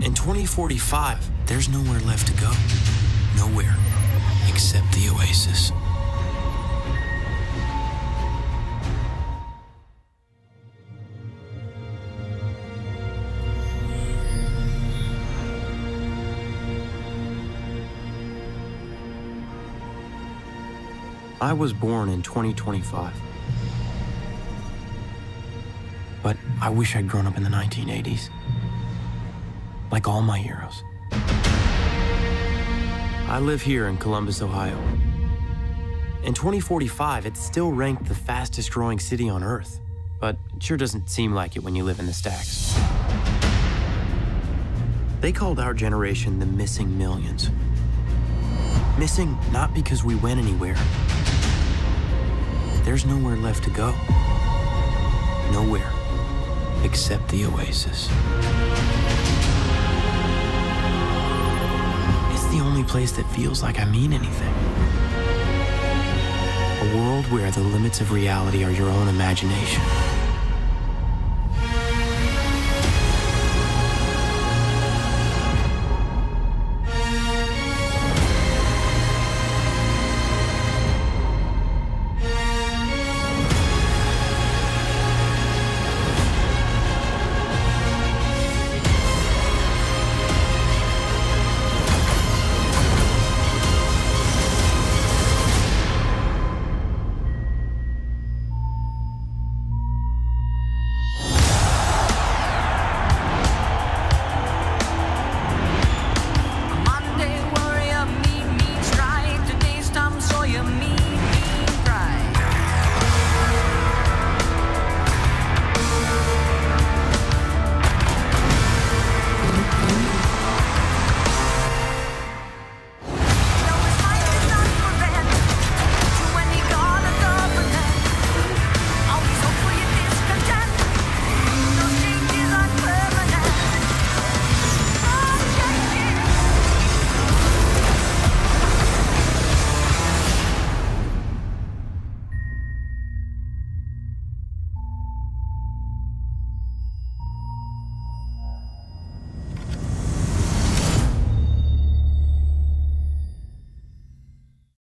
In 2045, there's nowhere left to go. Nowhere except the oasis. I was born in 2025. But I wish I'd grown up in the 1980s. Like all my heroes. I live here in Columbus, Ohio. In 2045, it's still ranked the fastest growing city on Earth. But it sure doesn't seem like it when you live in the stacks. They called our generation the missing millions. Missing not because we went anywhere. There's nowhere left to go. Nowhere except the oasis. It's the only place that feels like I mean anything. A world where the limits of reality are your own imagination.